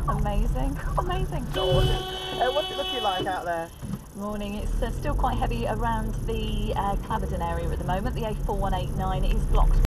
Amazing, amazing. Gorgeous. What's it looking like out there? Morning, it's still quite heavy around the Claverdon area at the moment. The A4189 is blocked